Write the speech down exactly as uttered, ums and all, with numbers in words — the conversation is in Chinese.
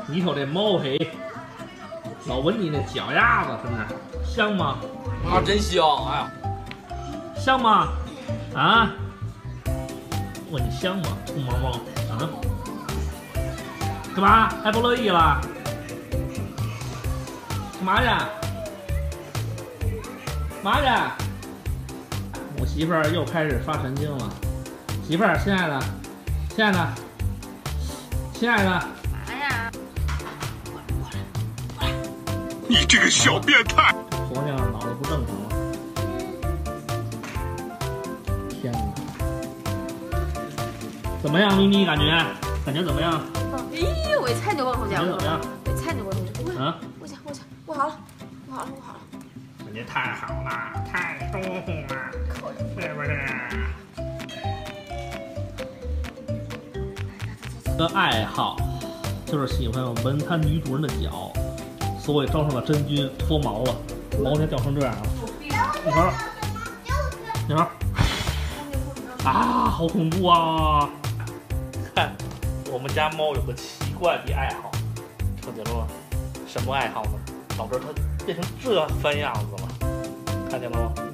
你瞅这猫嘿，老闻你那脚丫子，真的香吗？ 啊，真香！哎呀， 香吗？啊？问你香吗？臭毛毛啊？干嘛还不乐意了？干嘛去？干嘛去？我媳妇儿又开始发神经了。媳妇儿，亲爱的，亲爱的，亲爱的， 啥呀？ 你这个小变态！ 婆娘脑子不正常了。天哪！怎么样，咪咪？感觉感觉怎么样？ 咦，我一菜就往后讲， 感觉怎么样？ 我一菜就往后讲，不会， 啊？ 我讲，我讲，我好了，我好了，我好了。 感觉太好了，太舒服了，是不是？的爱好就是喜欢闻他女主人的脚，所以招上了真菌，脱毛了，毛才掉成这样了。你瞅，你瞅，啊，好恐怖啊！看，我们家猫有个奇怪的爱好，看见了吗？什么爱好呢？导致它变成这番样子了，看见了吗？